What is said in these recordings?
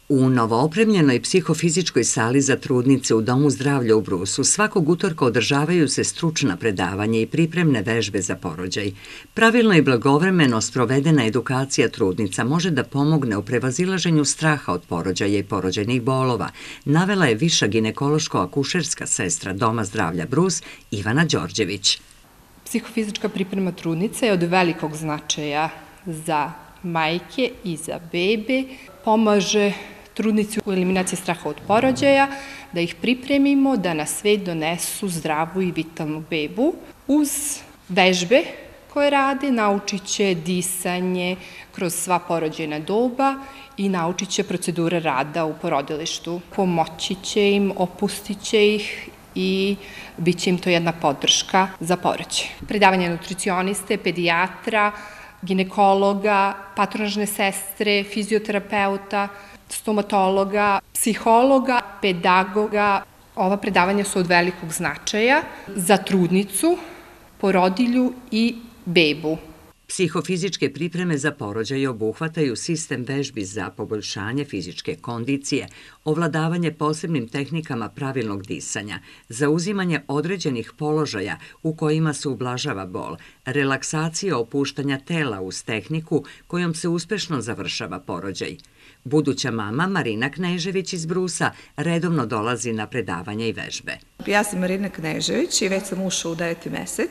U novoopremljenoj psihofizičkoj sali za trudnice u Domu zdravlja u Brusu svakog utorka održavaju se stručna predavanja i pripremne vežbe za porođaj. Pravilno i blagovremeno sprovedena edukacija trudnica može da pomogne u prevazilaženju straha od porođaja i porođajnih bolova, navela je viša ginekološko-akušerska sestra Doma zdravlja Brus Ivana Đorđević. Psihofizička priprema trudnice je od velikog značaja za majke i za bebe. Pomaže trudnici u eliminaciji straha od porođaja, da ih pripremimo da na svet donesu zdravu i vitalnu bebu. Uz vežbe koje rade, naučit će disanje kroz sva porođajna doba i naučit će procedure rada u porodilištu. Pomoći će im, opustit će ih i bit će im to jedna podrška za porođaj. Predavanje nutricioniste, pedijatra, ginekologa, patronažne sestre, fizioterapeuta, stomatologa, psihologa, pedagoga. Ova predavanja su od velikog značaja za trudnicu, porodilju i bebu. Psihofizičke pripreme za porođaj obuhvataju sistem vežbi za poboljšanje fizičke kondicije, ovladavanje posebnim tehnikama pravilnog disanja, zauzimanje određenih položaja u kojima se ublažava bol, relaksacija opuštanja tela uz tehniku kojom se uspešno završava porođaj. Buduća mama Marina Knežević iz Brusa redovno dolazi na predavanja i vežbe. Ja sam Marina Knežević i već sam ušla u 9. mesec,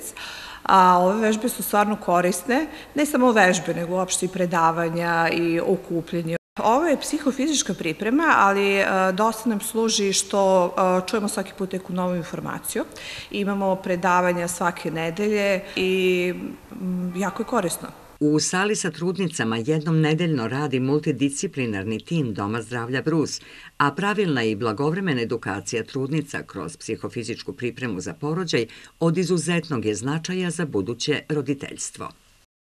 a ove vežbe su stvarno korisne, ne samo vežbe, nego uopšte i predavanja i okupljanje. Ovo je psihofizička priprema, ali dosta nam služi što čujemo svaki put neku novu informaciju. Imamo predavanja svake nedelje i jako je korisno. U sali sa trudnicama jednom nedeljno radi multidisciplinarni tim Doma zdravlja Brus, a pravilna i blagovremena edukacija trudnica kroz psihofizičku pripremu za porođaj od izuzetnog je značaja za buduće roditeljstvo.